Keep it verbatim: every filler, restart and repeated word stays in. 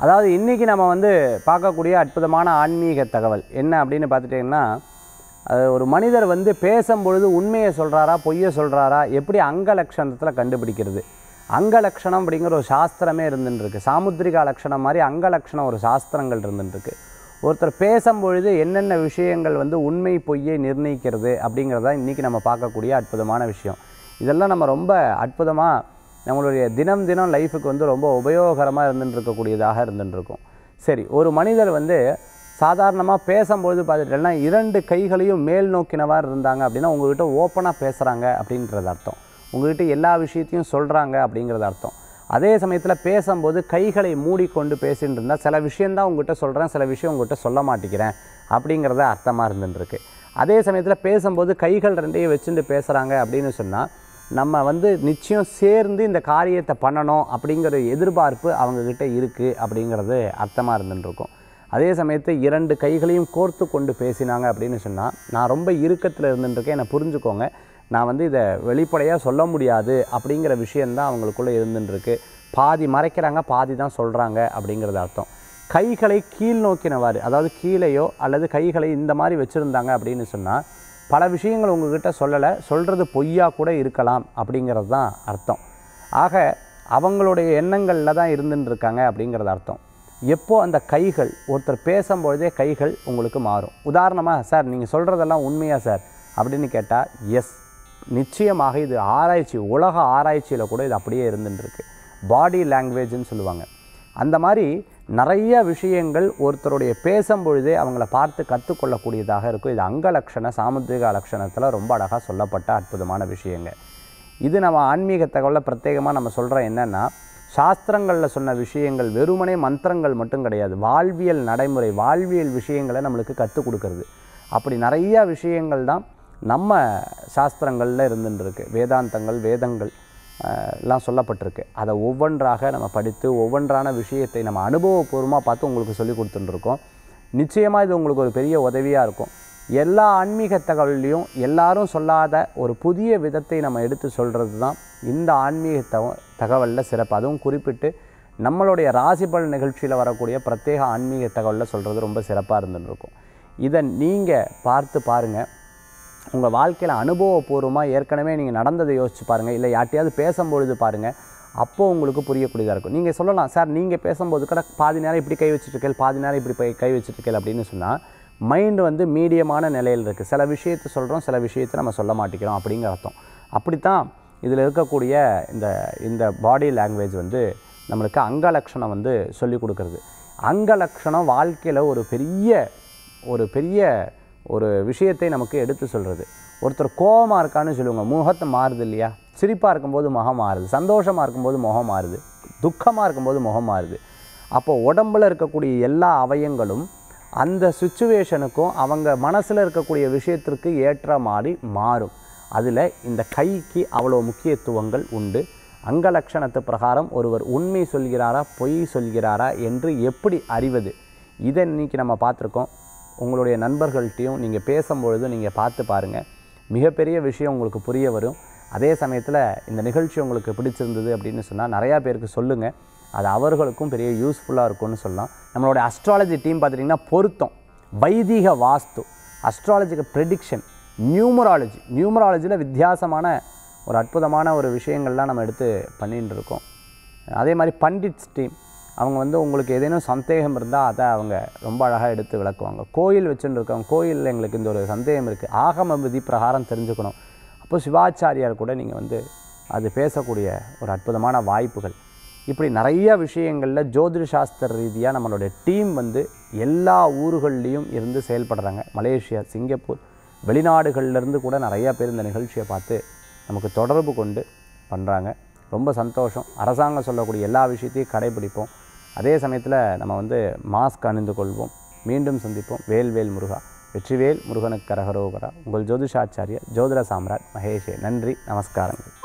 அதாவது இன்றைக்கி நம்ம வந்து பார்க்கக்கூடிய அற்புதமான ஆன்மீக தகவல் என்ன அப்படின்னு பார்த்துட்டிங்கன்னா, அது ஒரு மனிதர் வந்து பேசும்பொழுது உண்மையை சொல்கிறாரா பொய்யை சொல்கிறாரா எப்படி அங்க லட்சணத்தில் கண்டுபிடிக்கிறது. அங்க லட்சணம் அப்படிங்கிற ஒரு சாஸ்திரமே இருந்துருக்கு. சாமுத்திரிகா லட்சணம் மாதிரி அங்க லட்சணம் ஒரு சாஸ்திரங்கள் இருந்துருக்கு. ஒருத்தர் பேசும்பொழுது என்னென்ன விஷயங்கள் வந்து உண்மை பொய்யை நிர்ணயிக்கிறது அப்படிங்கிறதான் இன்றைக்கி நம்ம பார்க்கக்கூடிய அற்புதமான விஷயம். இதெல்லாம் நம்ம ரொம்ப அற்புதமாக நம்மளுடைய தினம் தினம் லைஃபுக்கு வந்து ரொம்ப உபயோகரமாக இருந்துருக்கக்கூடியதாக இருந்துருக்கும். சரி, ஒரு மனிதர் வந்து சாதாரணமாக பேசும்பொழுது பார்த்துட்டேன்னா இரண்டு கைகளையும் மேல் நோக்கினவாறு இருந்தாங்க அப்படின்னா உங்கள்கிட்ட ஓப்பனாக பேசுகிறாங்க அப்படின்றது அர்த்தம். உங்கள்கிட்ட எல்லா விஷயத்தையும் சொல்கிறாங்க அப்படிங்கிறது அர்த்தம். அதே சமயத்தில் பேசும்போது கைகளை மூடிக்கொண்டு பேசிகிட்டு இருந்தால் சில விஷயந்தான் உங்கள்கிட்ட சொல்கிறேன், சில விஷயம் உங்கள்கிட்ட சொல்ல மாட்டேங்கிறேன் அப்படிங்கிறத அர்த்தமாக இருந்துருக்கு. அதே சமயத்தில் பேசும்போது கைகள் ரெண்டையும் வச்சுட்டு பேசுகிறாங்க அப்படின்னு சொன்னால் நம்ம வந்து நிச்சயம் சேர்ந்து இந்த காரியத்தை பண்ணணும் அப்படிங்கிற எதிர்பார்ப்பு அவங்கக்கிட்ட இருக்குது அப்படிங்கிறது அர்த்தமாக இருந்துருக்கும். அதே சமயத்தில் இரண்டு கைகளையும் கோர்த்து கொண்டு பேசினாங்க அப்படின்னு சொன்னால் நான் ரொம்ப இறுக்கத்தில் இருந்துருக்கேன், என்னை புரிஞ்சுக்கோங்க, நான் வந்து இதை வெளிப்படையாக சொல்ல முடியாது அப்படிங்கிற விஷயந்தான் அவங்களுக்குள்ளே இருந்துருக்கு. பாதி மறைக்கிறாங்க, பாதி தான் சொல்கிறாங்க அப்படிங்கிறது அர்த்தம். கைகளை கீழ் நோக்கினவாறு, அதாவது கீழேயோ அல்லது கைகளை இந்த மாதிரி வச்சுருந்தாங்க அப்படின்னு சொன்னால் பல விஷயங்கள் உங்கள்கிட்ட சொல்லலை, சொல்கிறது பொய்யா கூட இருக்கலாம் அப்படிங்கிறது தான் அர்த்தம். ஆக அவங்களுடைய எண்ணங்களில் தான் இருந்துருக்காங்க அப்படிங்கிறது அர்த்தம். எப்போது அந்த கைகள் ஒருத்தர் பேசும்பொழுதே கைகள் உங்களுக்கு மாறும். உதாரணமாக, சார் நீங்கள் சொல்கிறதெல்லாம் உண்மையா சார் அப்படின்னு கேட்டால் எஸ், நிச்சயமாக இது ஆராய்ச்சி, உலக ஆராய்ச்சியில் கூட இது அப்படியே இருந்துருக்கு. பாடி லாங்குவேஜ்னு சொல்லுவாங்க. அந்த மாதிரி நிறைய விஷயங்கள் ஒருத்தருடைய பேசும்பொழுதே அவங்கள பார்த்து கற்றுக்கொள்ளக்கூடியதாக இருக்கும். இது அங்க லட்சண சாமுத்திரிகா லட்சணத்தில் ரொம்ப அழகாக சொல்லப்பட்ட அற்புதமான விஷயங்கள். இது நம்ம ஆன்மீக தகவலில் பிரத்யேகமாக நம்ம சொல்கிறோம் என்னென்னா, சாஸ்திரங்களில் சொன்ன விஷயங்கள் வெறுமனே மந்திரங்கள் மட்டும் கிடையாது, வாழ்வியல் நடைமுறை, வாழ்வியல் விஷயங்களை நம்மளுக்கு கற்றுக் கொடுக்கறது. அப்படி நிறையா விஷயங்கள் தான் நம்ம சாஸ்திரங்களில் இருந்துருக்கு. வேதாந்தங்கள், வேதங்கள் எல்லாம் சொல்லப்பட்டிருக்கு. அதை ஒவ்வொன்றாக நம்ம படித்து ஒவ்வொன்றான விஷயத்தை நம்ம அனுபவபூர்வமாக பார்த்து உங்களுக்கு சொல்லி கொடுத்துட்டுருக்கோம். நிச்சயமாக இது உங்களுக்கு ஒரு பெரிய உதவியாக இருக்கும். எல்லா ஆன்மீக தகவல்லையும் எல்லாரும் சொல்லாத ஒரு புதிய விதத்தை நம்ம எடுத்து சொல்கிறது தான் இந்த ஆன்மீக தக தகவலில் சிறப்பு. அதுவும் குறிப்பிட்டு நம்மளுடைய ராசிபலன் நிகழ்ச்சியில் வரக்கூடிய பிரத்யேக ஆன்மீக தகவலில் சொல்கிறது ரொம்ப சிறப்பாக இருந்துருக்கும். இதை நீங்கள் பார்த்து பாருங்கள். உங்கள் வாழ்க்கையில் அனுபவபூர்வமாக ஏற்கனவே நீங்கள் நடந்ததை யோசிச்சு பாருங்கள், இல்லை யார்ட்டையாவது பேசும்பொழுது பாருங்கள், அப்போது உங்களுக்கு புரியக்கூடியதாக இருக்கும். நீங்கள் சொல்லலாம், சார் நீங்கள் பேசும்போது கூட பாதி நேரம் இப்படி கை வச்சுட்ருக்கேன், பாதி நேரம் இப்படி போய் கை வச்சுட்ருக்கேன் அப்படின்னு சொன்னால் மைண்டு வந்து மீடியமான நிலையில் இருக்குது. சில விஷயத்தை சொல்கிறோம், சில விஷயத்தை நம்ம சொல்ல மாட்டேங்கிறோம் அப்படிங்கிற அர்த்தம். அப்படித்தான் இதில் இருக்கக்கூடிய இந்த இந்த பாடி லாங்குவேஜ் வந்து நம்மளுக்கு அங்க லட்சணம் வந்து சொல்லி கொடுக்குறது. அங்க லட்சணம் வாழ்க்கையில் ஒரு பெரிய ஒரு பெரிய ஒரு விஷயத்தை நமக்கு எடுத்து சொல்கிறது. ஒருத்தர் கோபமாக இருக்கான்னு சொல்லுவாங்க, முகத்தை மாறுது இல்லையா, சிரிப்பாக இருக்கும்போது முகம் மாறுது, சந்தோஷமாக இருக்கும்போது முகம் மாறுது, துக்கமாக இருக்கும்போது முகம் மாறுது. அப்போது உடம்பில் இருக்கக்கூடிய எல்லா அவயங்களும் அந்த சுச்சுவேஷனுக்கும் அவங்க மனசில் இருக்கக்கூடிய விஷயத்திற்கு ஏற்ற மாதிரி மாறும். அதில் இந்த கைக்கு அவ்வளோ முக்கியத்துவங்கள் உண்டு. அங்க லட்சணத்து பிரகாரம் ஒருவர் உண்மை சொல்கிறாரா பொய் சொல்கிறாரா என்று எப்படி அறிவது, இதை இன்றைக்கி நம்ம பார்த்துருக்கோம். உங்களுடைய நண்பர்கள்ட்டையும் நீங்கள் பேசும்பொழுது நீங்கள் பார்த்து பாருங்கள், மிகப்பெரிய விஷயம் உங்களுக்கு புரிய வரும். அதே சமயத்தில் இந்த நிகழ்ச்சி உங்களுக்கு பிடிச்சிருந்தது அப்படின்னு சொன்னால் நிறையா பேருக்கு சொல்லுங்கள், அது அவர்களுக்கும் பெரிய யூஸ்ஃபுல்லாக இருக்கும்னு சொல்லலாம். நம்மளோட அஸ்ட்ராலஜி டீம் பார்த்துட்டிங்கன்னா பொருத்தம், வைதிக வாஸ்து, அஸ்ட்ராலஜிக்கு ப்ரெடிக்ஷன், நியூமராலஜி, நியூமராலஜியில் வித்தியாசமான ஒரு அற்புதமான ஒரு விஷயங்கள்லாம் நம்ம எடுத்து பண்ணிகிட்டு இருக்கோம். அதே மாதிரி பண்டிட்ஸ் டீம், அவங்க வந்து உங்களுக்கு ஏதேனும் சந்தேகம் இருந்தால் அதை அவங்க ரொம்ப அழகாக எடுத்து விளக்குவாங்க. கோயில் வச்சுட்டு இருக்கவங்க, கோயிலில் எங்களுக்கு இந்த ஒரு சந்தேகம் இருக்குது, ஆகம விதி பிரகாரம் தெரிஞ்சுக்கணும், அப்போ சிவாச்சாரியார் கூட நீங்கள் வந்து அது பேசக்கூடிய ஒரு அற்புதமான வாய்ப்புகள். இப்படி நிறைய விஷயங்களில் ஜோதிட சாஸ்திர ரீதியாக நம்மளுடைய டீம் வந்து எல்லா ஊர்கள்லேயும் இருந்து செயல்படுறாங்க. மலேசியா, சிங்கப்பூர், வெளிநாடுகள்லேருந்து கூட நிறையா பேர் இந்த நிகழ்ச்சியை பார்த்து நமக்கு தொடர்பு கொண்டு பண்ணுறாங்க. ரொம்ப சந்தோஷம். அரசாங்கம் சொல்லக்கூடிய எல்லா விஷயத்தையும் கடைபிடிப்போம். அதே சமயத்தில் நம்ம வந்து மாஸ்க் அணிந்து கொள்வோம். மீண்டும் சந்திப்போம். வேல்வேல் முருகா, வெற்றிவேல் முருகனுக்கு கரகரோகரா. உங்கள் ஜோதிஷாச்சாரியர் ஜோதிட சாம்ராட் மகேஷ். நன்றி, நமஸ்காரங்கள்.